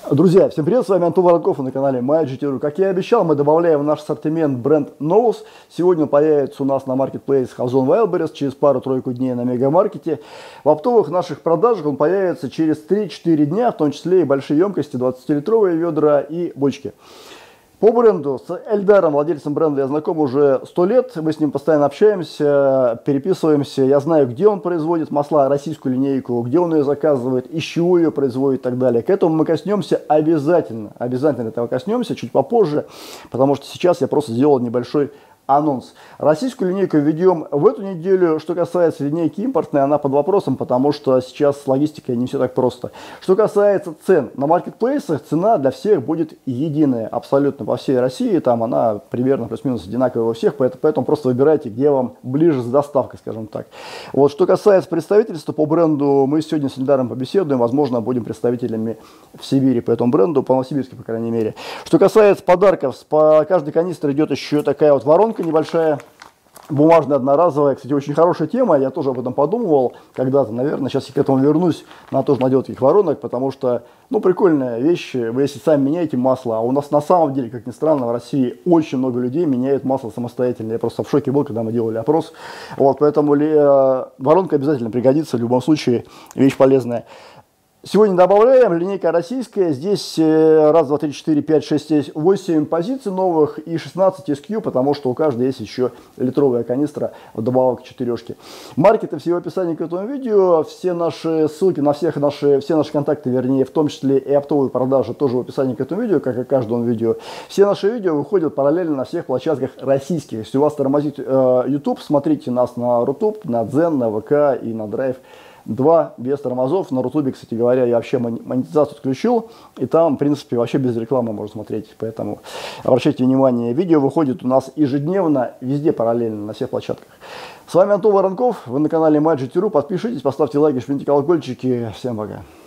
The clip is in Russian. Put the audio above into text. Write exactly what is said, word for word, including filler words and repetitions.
Друзья, всем привет, с вами Антон Воронков на канале MyGT.ru. Как я и обещал, мы добавляем в наш ассортимент бренд Novus. Сегодня он появится у нас на маркетплейсе Озон Wildberries, через пару-тройку дней на Мегамаркете. В оптовых наших продажах он появится через три-четыре дня, в том числе и большие емкости, двадцатилитровые ведра и бочки. По бренду, с Эльдаром, владельцем бренда, я знаком уже сто лет. Мы с ним постоянно общаемся, переписываемся. Я знаю, где он производит масла, российскую линейку, где он ее заказывает, из чего ее производит и так далее. К этому мы коснемся обязательно. Обязательно этого коснемся чуть попозже, потому что сейчас я просто сделал небольшой анонс. Российскую линейку ведем в эту неделю. Что касается линейки импортной, она под вопросом, потому что сейчас с логистикой не все так просто. Что касается цен, на маркетплейсах цена для всех будет единая, абсолютно по всей России. Там она примерно плюс-минус одинаковая у всех, поэтому, поэтому просто выбирайте, где вам ближе с доставкой, скажем так. Вот, что касается представительства по бренду, мы сегодня с Эльдаром побеседуем, возможно, будем представителями в Сибири по этому бренду, по Новосибирску, по крайней мере. Что касается подарков, по каждой канистре идет еще такая вот воронка небольшая, бумажная, одноразовая. Кстати, очень хорошая тема, я тоже об этом подумывал когда-то, наверное, сейчас я к этому вернусь, надо тоже наделать таких воронок, потому что, ну, прикольная вещь, вы если сами меняете масло, а у нас на самом деле, как ни странно, в России очень много людей меняют масло самостоятельно, я просто в шоке был, когда мы делали опрос, вот, поэтому ли, э, воронка обязательно пригодится, в любом случае, вещь полезная. Сегодня добавляем, линейка российская, здесь раз, два, три, четыре, пять, шесть, семь, восемь позиций новых и шестнадцать эс кью, потому что у каждой есть еще литровая канистра вдобавок к четырешке. Маркеты все в описании к этому видео, все наши ссылки на всех наши, все наши контакты, вернее, в том числе и оптовые продажи тоже в описании к этому видео, как и к каждому видео. Все наши видео выходят параллельно на всех площадках российских. Если у вас тормозит э, YouTube, смотрите нас на Рутуб, на Дзен, на ВК и на Драйв. Два без тормозов. На Рутубе, кстати говоря, я вообще монетизацию отключил. И там, в принципе, вообще без рекламы можно смотреть. Поэтому обращайте внимание. Видео выходит у нас ежедневно, везде параллельно, на всех площадках. С вами Антон Воронков. Вы на канале MyGT.ru. Подпишитесь, поставьте лайки, жмите колокольчики. Всем пока.